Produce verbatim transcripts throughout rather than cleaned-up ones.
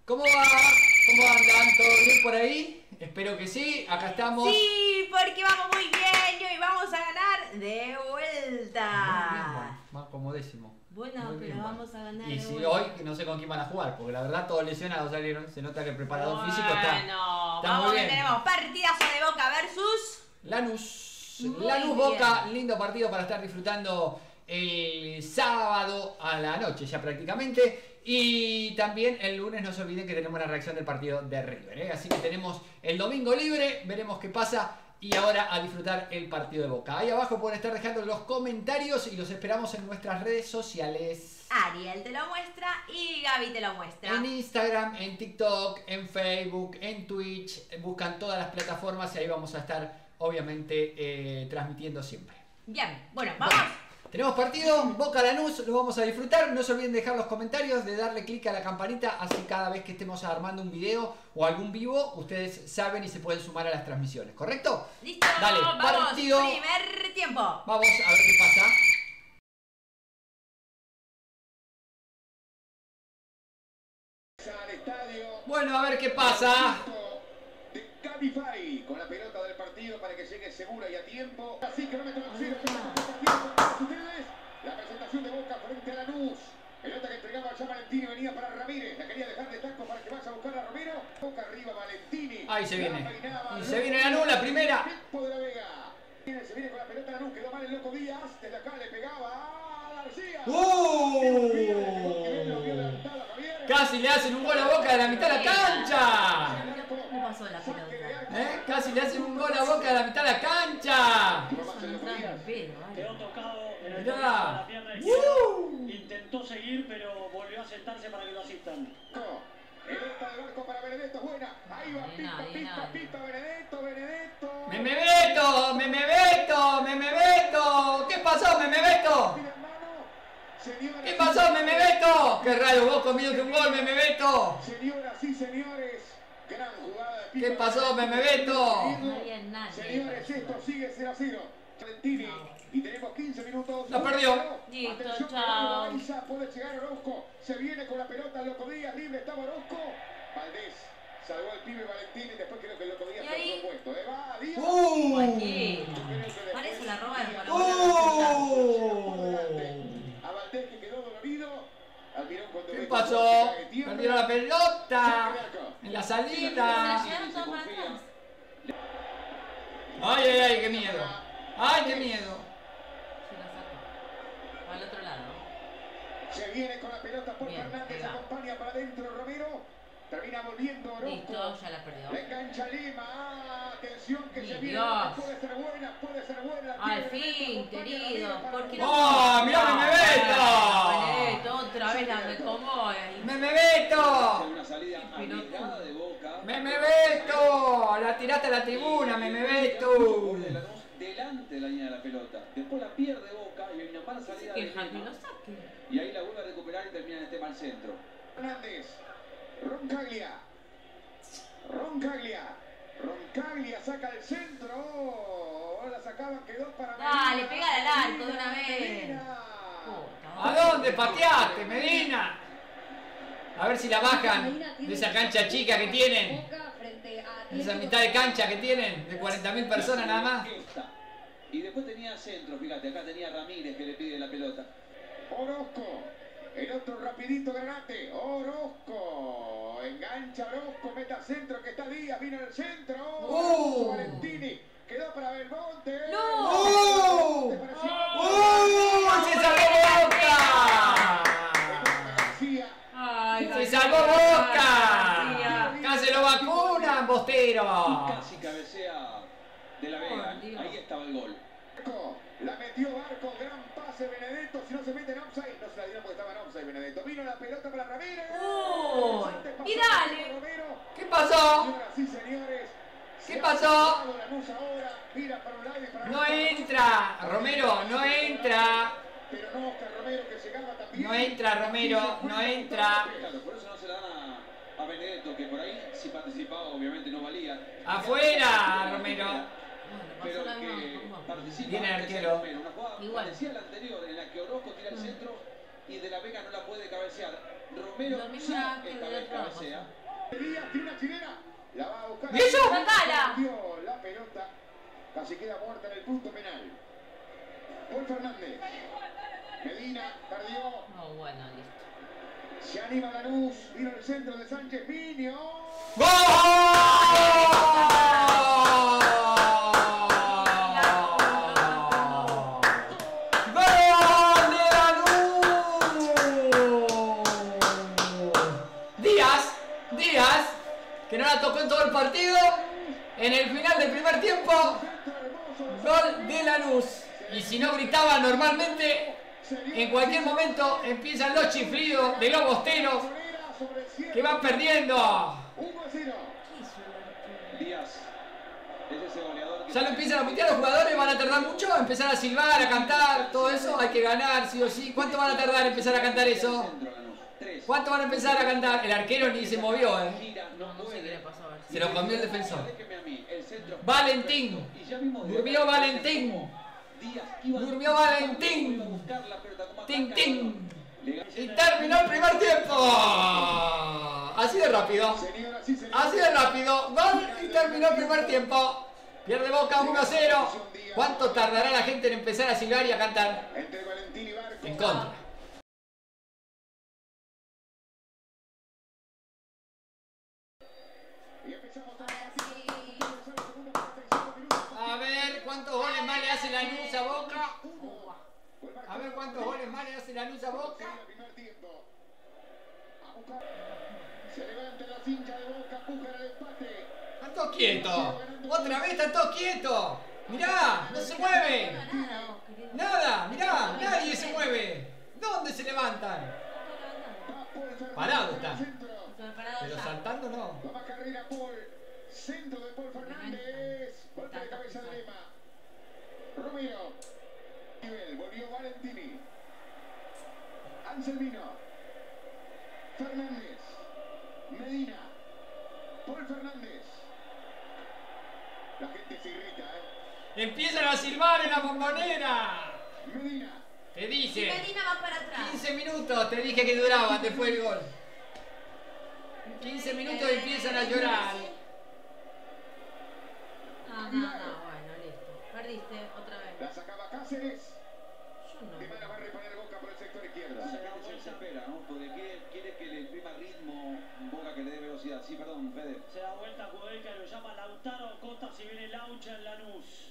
¿Cómo va? ¿Cómo andan? ¿Todo bien por ahí? Espero que sí. Acá estamos. Sí, porque vamos muy bien y hoy vamos a ganar de vuelta. Muy bien, bueno, más como décimo. Bueno, Muy pero bien, bueno. vamos a ganar Y de si vuelta. hoy, no sé con quién van a jugar, porque la verdad todos lesionados salieron. Se nota que el preparador Bueno, físico está, está vamos muy que bien. tenemos partidazo de Boca versus... Lanús. Muy Lanús bien. Boca, lindo partido para estar disfrutando el sábado a la noche ya prácticamente. Y también el lunes no se olviden que tenemos la reacción del partido de River, ¿eh? Así que tenemos el domingo libre, veremos qué pasa. Y ahora a disfrutar el partido de Boca. Ahí abajo pueden estar dejando los comentarios y los esperamos en nuestras redes sociales. Ariel te lo muestra y Gaby te lo muestra. En Instagram, en TikTok, en Facebook, en Twitch. Buscan todas las plataformas y ahí vamos a estar obviamente eh, transmitiendo siempre. Bien, bueno, vamos. Bueno, tenemos partido, Boca Lanús, lo vamos a disfrutar. No se olviden de dejar los comentarios, de darle clic a la campanita, así cada vez que estemos armando un video o algún vivo, ustedes saben y se pueden sumar a las transmisiones, ¿correcto? Listo, Dale, vamos, partido. primer tiempo. Vamos a ver qué pasa. Bueno, a ver qué pasa. De Cabify con la pelota del partido para que llegue segura y a tiempo. Así que no me conocieron ustedes. La presentación de Boca frente a Lanús. Pelota que entregaba ya Valentini, venía para Ramírez. La quería dejar de taco para que vaya a buscar a Romero. Boca arriba Valentini. Ahí se viene. Y se viene Lanús, la primera. Tiempo de la Vega. Se viene con la pelota Lanús, quedó mal el Loco Díaz. Desde acá le pegaba a García. ¡Uh! Casi le hacen un gol a Boca de la mitad de la cancha. ¿Cómo pasó la pelota? ¿Eh? Casi le hacen un gol a Boca de la mitad de la cancha. Eso no está en pedo, Quedó vale. tocado en el Mirá. tobillo de la pierna izquierda. ¡Uh! Intentó seguir, pero volvió a sentarse para que lo asistan. Pelota de Barco para Benedetto, buena. Ahí va, pipa, pipa, pipa, Benedetto, Benedetto. ¡Meme Beto! ¡Meme Beto! ¡Meme Beto! ¿Qué pasó, Meme Beto? ¿Qué pasó, Meme Beto? ¡Qué raro, vos comiéndote un gol, Meme Beto! Señoras y señores, gran jugada de Pipa. ¿Qué pasó, Meme Beto? No había nadie. Señores, esto sigue cero a cero. Valentini. Y tenemos quince minutos. La perdió. Listo, Atención, chao. Loaiza, puede llegar Orozco. Se viene con la pelota, Loco Díaz, libre estaba Orozco. Valdés salvó al pibe Valentini. Después creo que el Loco Díaz ¿Y ahí? fue puesto. ¿Eh? Va, Díaz. ¡Uh! Cualquiera. Parece la robaron para ¡Uh! A Valdés que quedó dolorido. Almirón cuando ¿Qué ve pasó? que tiembla. Perdieron la pelota. En la Se la salida. llevaron todos para atrás. Ay, ay, ay, qué miedo. Ay, qué miedo. Se la sacó. Al otro lado. Se viene con la pelota por Bien, Fernández, ahí va. acompaña para adentro Romero. Termina volviendo Orozco. Listo, ya la perdió. La engancha Lima. Ah, atención que se Mi viene. Dios. Puede ser buena, puede ser buena. Al Tiene fin, Benedetto, querido. acompaña ¿Por qué Ramiro no? ¡Oh, mirá, Meme Beto! Beto, otra vez la recomó. ¡Meme Beto! Una salida arriesgada de Boca. ¡Meme Beto! La tiraste a la tribuna, Meme Beto. Gol de Lanús delante de la línea de la pelota. Después la pierde Boca y hay una mala salida de Que Lima. lo saque. Y ahí la vuelve a recuperar y termina en este mal centro. Fernández. Roncaglia. Roncaglia. Roncaglia saca el centro. La sacaban, quedó para Dale, Medina. pegale al arco de una vez. Medina. ¿A dónde pateaste, Medina? A ver si la bajan de esa cancha chica que tienen. De esa mitad de cancha que tienen, de cuarenta mil personas nada más. Esta. Y después tenía centro, fíjate, acá tenía Ramírez que le pide la pelota. Orozco. El otro rapidito Granate. Orozco. Engancha Orozco. Meta al centro que está Díaz. Vino al centro. ¡Uh! Valentini. Quedó para Belmonte. ¡No! ¡Uh! ¡Uh! ¡Se salvó Boca! Ay, ¡Se salvó Boca! ¡Casi lo vacunan, Bostero! Casi cabecea de la Vega. Oh, Dios. Ahí estaba el gol. La metió Barco, gran pase Benedetto, si no se mete en offside, no se la dieron porque estaba en offside Benedetto. Vino la pelota para Ramírez. Uy, y dale. Romero. ¿Qué pasó? Señoras y señores. ¿Qué se ha pasó? sacado Lanús ahora, mira para un lado y para No otro. entra, Romero, no entra. Pero no, Oscar Romero que llegaba también. No entra, Romero, no entra. Claro, por eso no se la dan a, a Benedetto, que por ahí si participaba obviamente no valía. Afuera, Romero. Pero Pasó la el que misma con Boca. participa Viene el es arquero. Romero. Una jugada Igual. parecida a la anterior en la que Orozco tira el centro y De la Vega no la puede cabecear. Romero Lo mismo sí, era que esta el vez otro abajo. cabecea. Díaz tiene una chilena. La va a buscar. ¿Y eso? ¡Sacala! Dio la pelota. Casi queda muerta en el punto penal. Paul Fernández. Medina perdió. No, bueno, listo. Se anima Lanús. Vino el centro de Sánchez Miño. ¡Gol! ¡Gol de Lanús! Díaz, Díaz, que no la tocó en todo el partido, en el final del primer tiempo, gol de Lanús. Y si no gritaba normalmente, en cualquier momento empiezan los chiflidos de los bosteros que van perdiendo. uno a cero. Díaz. Es ese goleador que Ya lo empiezan a putear los jugadores, van a tardar mucho, empezar a silbar, a cantar, todo eso, hay que ganar, sí o sí. ¿Cuánto van a tardar en empezar a cantar eso? Centro, Lanús. Tres. ¿Cuánto van a empezar a cantar? El arquero ni se movió, eh. Gira, No, no sé puede. qué le pasó a ver. Se lo comió el defensor. Déjeme a mí, el centro. Valentín. Y ya vimos de- Durmió Valentín. Díaz iba a- Durmió Valentín. iba a buscar la pelota, como Tin, ataca. tin. Le- Y terminó el primer tiempo. Así de rápido. Señoras y señores. Así de rápido. Gol y terminó el primer tiempo. Pierde Boca uno a cero. ¿Cuánto tardará la gente en empezar a silbar y a cantar? Entre Valentín y Barco. En contra. Y empezamos a A ver cuántos goles más le hace Lanús a Boca. A ver cuántos goles más le hace Lanús a Boca. primer tiempo. A buscar. Se levanta la cincha de Boca, buscan el empate. Están todos quietos. Otra vez están todos quietos. Mirá, no se mueven. Nada, vos, querido. Nada, mirá, nadie se mueve. ¿Dónde se levantan? Va Paul Fernández Parado en está. el centro. Estoy parado Pero ya. saltando no. Toma carrera Paul. Centro de Paul Fernández. Golpe de cabeza de Lema. Romero. Nivel. Volvió Valentini. Anselmino. Fernández. Medina. Paul Fernández. La gente se grita, ¿eh? Empiezan a silbar en la bombonera. Medina. Te Y dije. Medina va para atrás. quince minutos te dije que duraba después del gol. quince minutos y empiezan a llorar. No, no, no, bueno, listo. Perdiste otra vez. La sacaba Cáceres. Yo no. De mala va a reponer Boca por el sector izquierdo. Se acabó, se desespera, ¿no? Porque quiere, quiere que le imprima ritmo, Boca que le dé velocidad. Sí, perdón, Fede. Se da vuelta Judeca, lo llama Lautaro Acosta si viene Laucha en Lanús.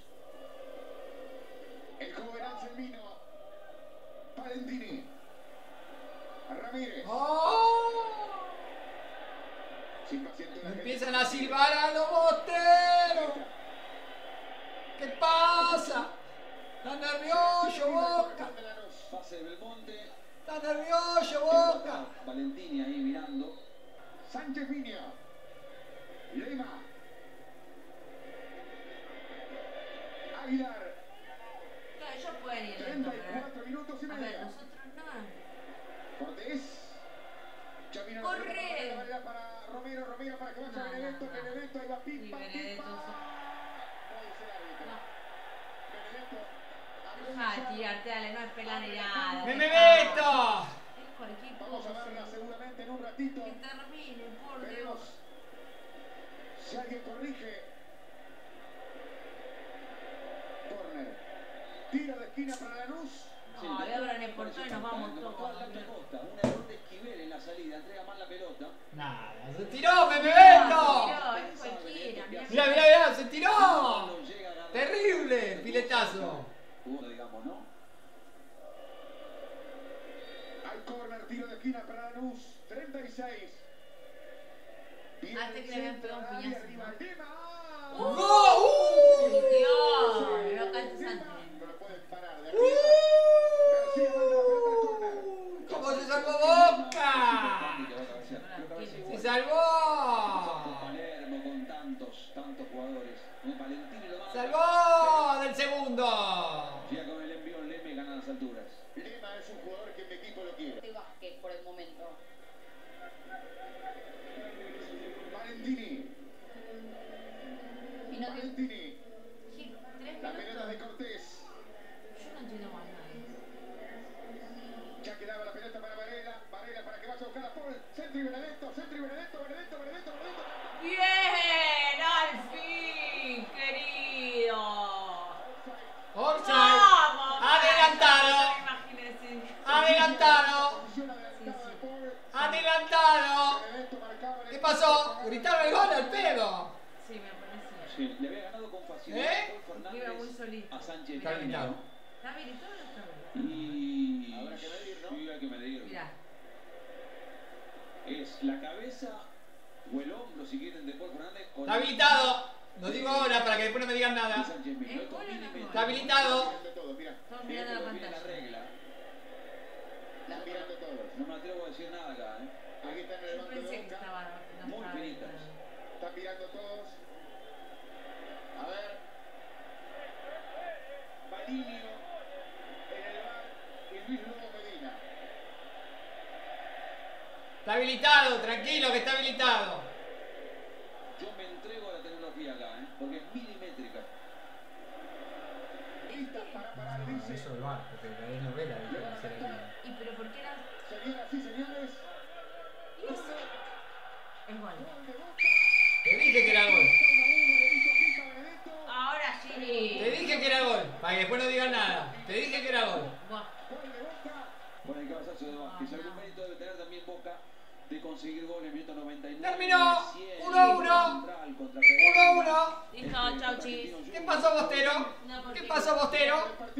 El joven Anselmino. Valentini. Ramírez. ¡Oh! Se impacienta la gente. Empiezan a silbar a los bosteros. ¿Qué pasa? Está nervioso Boca. Pase de Belmonte. Está nervioso Boca. Valentini ahí mirando. Sánchez Miño. Lema. Aguilar. Claro, ellos pueden ir lento, treinta y pero. cuatro minutos y A ver, medio. nosotros no. Cortés. Ya vino la Corre. pelota, la pelota para Romero, Romero para que vaya No, no, Benedetto, no. Benedetto, ahí va Y Pipa, Benedetto. Pipa. No dice el árbitro. No. Benedetto. abrió Deja de el tirarte, dale, no es pelar ni nada. ¡Me dejá. meto! Es cualquier Vamos a verla cosa. seguramente en un ratito. Que termine, por Veremos Dios. si alguien corrige. Corner. Tiro de esquina para Lanús. No, le abran el portón y nos vamos todos. Costa, un error de Esquivel en la salida, entrega mal la pelota. Nada, se tiró, me No, meto. tiró, es cualquiera, mirá. Mirá, mirá, mirá, se tiró. No llega a agarrar. Terrible, piletazo. Jugó, digamos, ¿no? Hay corner, tiro de esquina para Lanús. treinta y seis. Viene Antes que le el habían centro, pegado un Dani, piñazo, arriba ¿no? el Lema. ¡Uh! ¡Gol! Dios, no cantes Lema. antes. No lo pueden parar de ¡Uh! arriba. García manda la pelota al corner. ¿Cómo se salvó Boca? ¡Se Se salvó! Palermo con tantos, tantos jugadores. Valentini lo manda. ¡Salvó del segundo! Llega con el envío Leme y gana las alturas. Lema es un jugador que mi equipo lo quiere. de Vázquez por el momento. Valentini. Y no te... Valentini. ¿Qué? ¿Tres La pelota de minutos? Cortés. Yo no entiendo más nada. Ya quedaba la pelota para Varela. Varela para que vaya a buscar a pasó? Gritaron el gol al pedo. Sí, me parecía. Sí, le había ganado con facilidad ¿Eh? Paul Iba muy Fernández solito. a Sánchez. Está habilitado. ¿Está habilitado o no está habilitado? Y... Habrá que medir, ¿no? Sí, hay que medir. Mirá. Es la cabeza o el hombro, si quieren, de Paul Fernández. o Está la- habilitado. Lo digo ahora para que después no me digan de nada. Sánchez Milito, ¿Es gol o no es milímetros. Está habilitado. Mirando todo, mira. Estamos Mira, mirando la pero viene la pantalla. regla. Están mirando todos. No me atrevo a decir nada acá, ¿eh? Aquí están en el Yo banco de pensé que Boca. estaba. No Muy estaba finitas. habilitado. Están mirando todos. A ver. Balinio en el bar y Luis Lobo Medina. Está habilitado. Tranquilo que está habilitado. Yo me entrego a la tecnología acá, ¿eh? Porque es milimétrica. Listas para parar, dice. Eso del bar, porque la novela de que hacer ¿Y pero por qué era? Señoras y señores. ¿Y eso? Es gol. Gol de Boca. Te dije que era gol. uno a uno le hizo Pipa Benedetto. Ahora Te sí. dije que era gol. Para que después no digan nada. Te dije que era gol. Buah. Gol de Boca. Bueno, el cabezazo de Vázquez. no. Algún mérito debe tener también Boca de conseguir goles en minuto noventa y nueve. Terminó. cien, uno a uno. central contra uno a Pereira. uno. Listo, chau, chis. Argentino ¿Qué Junior. pasó, Bostero? No, porque- ¿Qué pasó, Bostero? El partido